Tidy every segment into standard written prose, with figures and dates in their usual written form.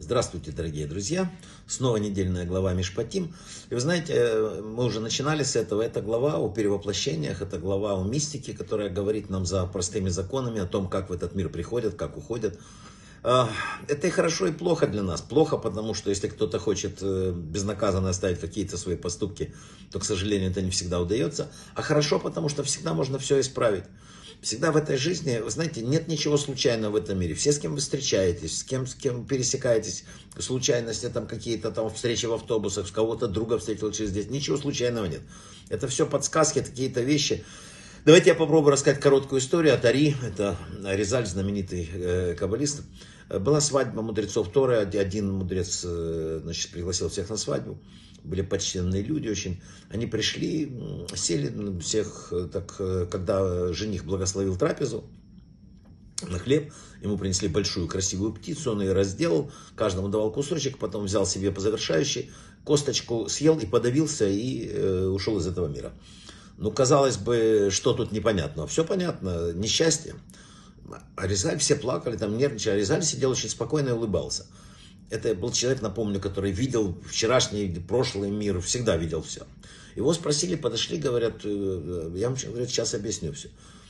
Здравствуйте, дорогие друзья! Снова недельная глава Мишпатим. И вы знаете, мы уже начинали с этого. Это глава о перевоплощениях, это глава о мистике, которая говорит нам за простыми законами, о том, как в этот мир приходят, как уходят. Это и хорошо, и плохо для нас. Плохо, потому что если кто-то хочет безнаказанно оставить какие-то свои поступки, то, к сожалению, это не всегда удается. А хорошо, потому что всегда можно все исправить. Всегда в этой жизни, вы знаете, нет ничего случайного в этом мире. Все, с кем вы встречаетесь, с кем пересекаетесь, случайности, там какие-то там встречи в автобусах, с кого-то друга встретил через здесь, ничего случайного нет. Это все подсказки, какие-то вещи. Давайте я попробую рассказать короткую историю от Ари, это Аризаль, знаменитый каббалист. Была свадьба мудрецов Торы, один мудрец, значит, пригласил всех на свадьбу. Были почтенные люди очень. Они пришли, сели всех, так, когда жених благословил трапезу на хлеб, ему принесли большую красивую птицу, он ее разделал, каждому давал кусочек, потом взял себе по завершающей, косточку съел и подавился, и ушел из этого мира. Ну, казалось бы, что тут непонятно? Все понятно, несчастье. Аризаль, все плакали, там нервничали. Аризаль сидел очень спокойно и улыбался. Это был человек, напомню, который видел вчерашний, прошлый мир, всегда видел все. Его спросили, подошли, говорят, я вам сейчас объясню все.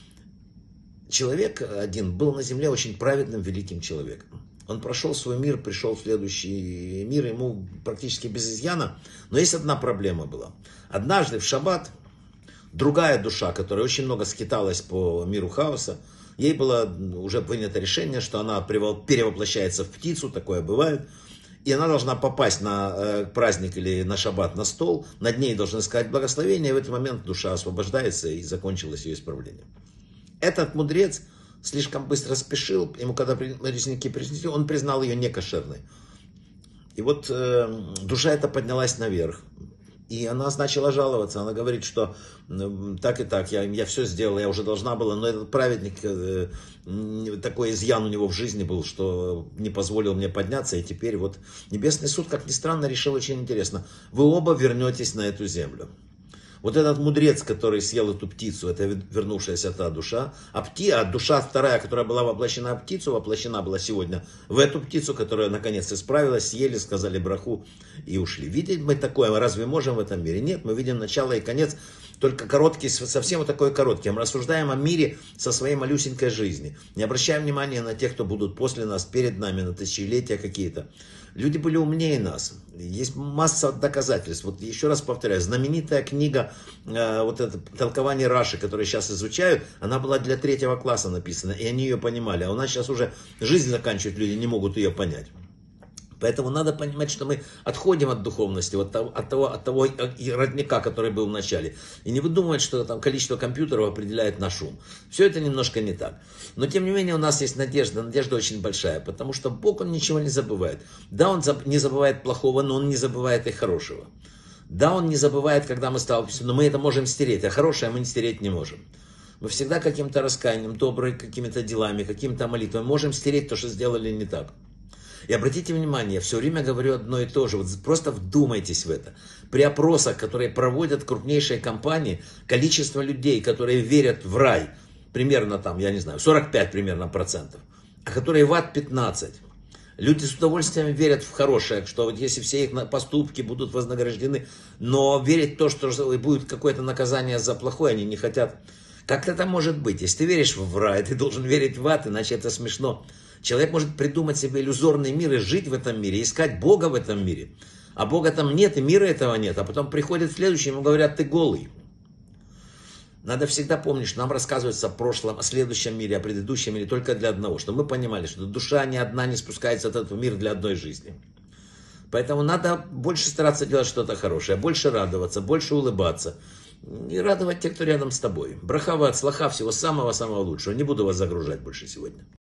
Человек один был на земле очень праведным, великим человеком. Он прошел свой мир, пришел в следующий мир, ему практически без изъяна. Но есть одна проблема была. Однажды в шаббат другая душа, которая очень много скиталась по миру хаоса, ей было уже принято решение, что она перевоплощается в птицу, такое бывает, и она должна попасть на праздник или на шаббат на стол, над ней должны сказать благословение, и в этот момент душа освобождается, и закончилось ее исправление. Этот мудрец слишком быстро спешил, ему когда резники принесли, он признал ее некошерной. И вот душа эта поднялась наверх. И она начала жаловаться, она говорит, что так и так, я все сделала, я уже должна была, но этот праведник, такой изъян у него в жизни был, что не позволил мне подняться, и теперь вот Небесный суд, как ни странно, решил очень интересно, вы оба вернетесь на эту землю. Вот этот мудрец, который съел эту птицу, это вернувшаяся та душа, а душа вторая, которая была воплощена в птицу, воплощена была сегодня в эту птицу, которая наконец исправилась, съели, сказали браху и ушли. Видим мы такое, разве можем в этом мире? Нет, мы видим начало и конец, только короткий, совсем вот такой короткий. Мы рассуждаем о мире со своей малюсенькой жизни. Не обращаем внимания на тех, кто будут после нас, перед нами, на тысячелетия какие-то. Люди были умнее нас. Есть масса доказательств. Вот еще раз повторяю, знаменитая книга, вот это толкование Раши, которую сейчас изучают, она была для 3-го класса написана, и они ее понимали. А у нас сейчас уже жизнь заканчивают, люди не могут ее понять. Поэтому надо понимать, что мы отходим от духовности, от того родника, который был в начале. И не выдумывать, что там количество компьютеров определяет наш ум. Все это немножко не так. Но тем не менее у нас есть надежда. Надежда очень большая, потому что Бог, Он ничего не забывает. Да, Он не забывает плохого, но Он не забывает и хорошего. Да, Он не забывает, когда мы сталкиваемся, но мы это можем стереть, а хорошее мы стереть не можем. Мы всегда каким-то раскаянием, добрыми какими-то делами, какими-то молитвами можем стереть то, что сделали не так. И обратите внимание, я все время говорю одно и то же, вот просто вдумайтесь в это. При опросах, которые проводят крупнейшие компании, количество людей, которые верят в рай, примерно там, я не знаю, 45 примерно процентов, а которые в ад 15. Люди с удовольствием верят в хорошее, что вот если все их поступки будут вознаграждены, но верить в то, что будет какое-то наказание за плохое, они не хотят. Как это может быть? Если ты веришь в рай, ты должен верить в ад, иначе это смешно. Человек может придумать себе иллюзорный мир и жить в этом мире, искать Бога в этом мире. А Бога там нет, и мира этого нет. А потом приходит следующий, ему говорят, ты голый. Надо всегда помнить, что нам рассказывается о прошлом, о следующем мире, о предыдущем мире только для одного. Чтобы мы понимали, что душа ни одна не спускается от этого мира для одной жизни. Поэтому надо больше стараться делать что-то хорошее, больше радоваться, больше улыбаться. И радовать тех, кто рядом с тобой. Брахава от слаха, всего самого-самого лучшего. Не буду вас загружать больше сегодня.